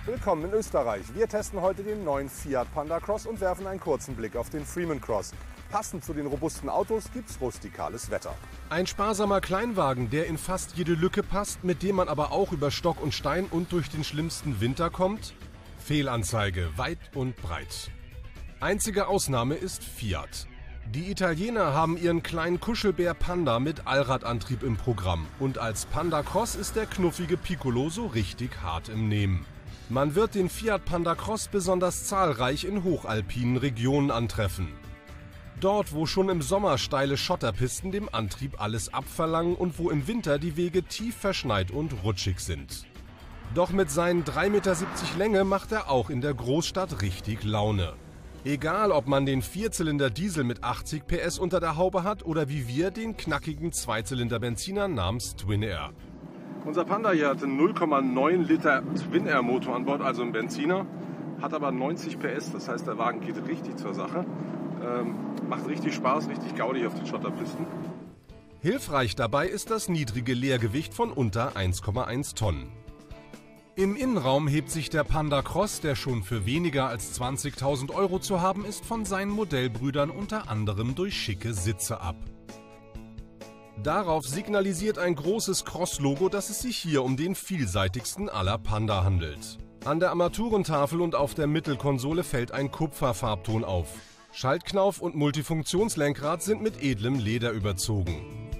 Willkommen in Österreich. Wir testen heute den neuen Fiat Panda Cross und werfen einen kurzen Blick auf den Freeman Cross. Passend zu den robusten Autos gibt's rustikales Wetter. Ein sparsamer Kleinwagen, der in fast jede Lücke passt, mit dem man aber auch über Stock und Stein und durch den schlimmsten Winter kommt? Fehlanzeige, weit und breit. Einzige Ausnahme ist Fiat. Die Italiener haben ihren kleinen Kuschelbär Panda mit Allradantrieb im Programm. Und als Panda Cross ist der knuffige Piccolo so richtig hart im Nehmen. Man wird den Fiat Panda Cross besonders zahlreich in hochalpinen Regionen antreffen. Dort, wo schon im Sommer steile Schotterpisten dem Antrieb alles abverlangen und wo im Winter die Wege tief verschneit und rutschig sind. Doch mit seinen 3,70 Meter Länge macht er auch in der Großstadt richtig Laune. Egal, ob man den Vierzylinder-Diesel mit 80 PS unter der Haube hat oder wie wir den knackigen Zweizylinder-Benziner namens Twin Air. Unser Panda hier hatte 0,9 Liter Twin Air Motor an Bord, also ein Benziner, hat aber 90 PS, das heißt der Wagen geht richtig zur Sache. Macht richtig Spaß, richtig gaudig auf den Schotterpisten. Hilfreich dabei ist das niedrige Leergewicht von unter 1,1 Tonnen. Im Innenraum hebt sich der Panda Cross, der schon für weniger als 20.000 € zu haben ist, von seinen Modellbrüdern unter anderem durch schicke Sitze ab. Darauf signalisiert ein großes Cross-Logo, dass es sich hier um den vielseitigsten aller Panda handelt. An der Armaturentafel und auf der Mittelkonsole fällt ein Kupferfarbton auf. Schaltknauf und Multifunktionslenkrad sind mit edlem Leder überzogen.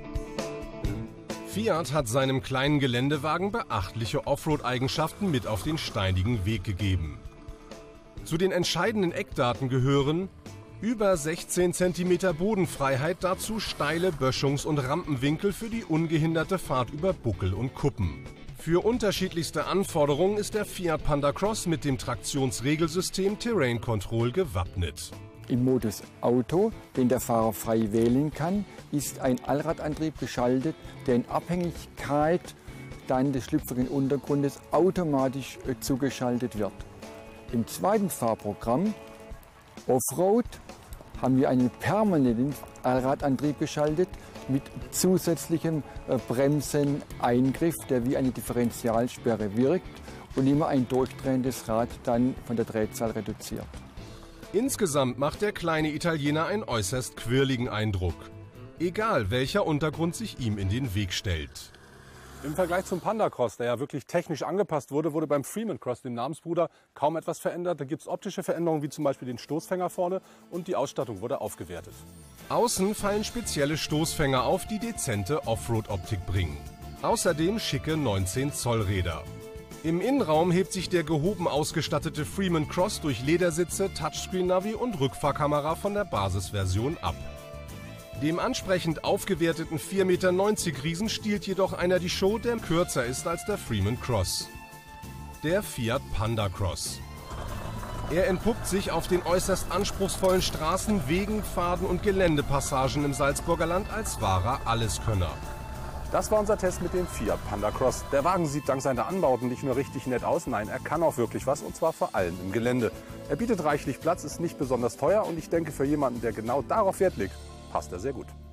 Fiat hat seinem kleinen Geländewagen beachtliche Offroad-Eigenschaften mit auf den steinigen Weg gegeben. Zu den entscheidenden Eckdaten gehören über 16 cm Bodenfreiheit, dazu steile Böschungs- und Rampenwinkel für die ungehinderte Fahrt über Buckel und Kuppen. Für unterschiedlichste Anforderungen ist der Fiat Panda Cross mit dem Traktionsregelsystem Terrain Control gewappnet. Im Modus Auto, den der Fahrer frei wählen kann, ist ein Allradantrieb geschaltet, der in Abhängigkeit dann des schlüpfrigen Untergrundes automatisch zugeschaltet wird. Im zweiten Fahrprogramm Offroad haben wir einen permanenten Allradantrieb geschaltet mit zusätzlichem Bremseneingriff, der wie eine Differentialsperre wirkt und immer ein durchdrehendes Rad dann von der Drehzahl reduziert. Insgesamt macht der kleine Italiener einen äußerst quirligen Eindruck. Egal welcher Untergrund sich ihm in den Weg stellt. Im Vergleich zum Panda Cross, der ja wirklich technisch angepasst wurde, wurde beim Freeman Cross, dem Namensbruder, kaum etwas verändert. Da gibt es optische Veränderungen, wie zum Beispiel den Stoßfänger vorne, und die Ausstattung wurde aufgewertet. Außen fallen spezielle Stoßfänger auf, die dezente Offroad-Optik bringen. Außerdem schicke 19 Zoll Räder. Im Innenraum hebt sich der gehoben ausgestattete Freeman Cross durch Ledersitze, Touchscreen-Navi und Rückfahrkamera von der Basisversion ab. Dem ansprechend aufgewerteten 4,90 Meter Riesen stiehlt jedoch einer die Show, der kürzer ist als der Freeman Cross. Der Fiat Panda Cross. Er entpuppt sich auf den äußerst anspruchsvollen Straßen, Wegen, Pfaden und Geländepassagen im Salzburger Land als wahrer Alleskönner. Das war unser Test mit dem Fiat Panda Cross. Der Wagen sieht dank seiner Anbauten nicht nur richtig nett aus, nein, er kann auch wirklich was, und zwar vor allem im Gelände. Er bietet reichlich Platz, ist nicht besonders teuer und ich denke, für jemanden, der genau darauf Wert legt, passt er sehr gut.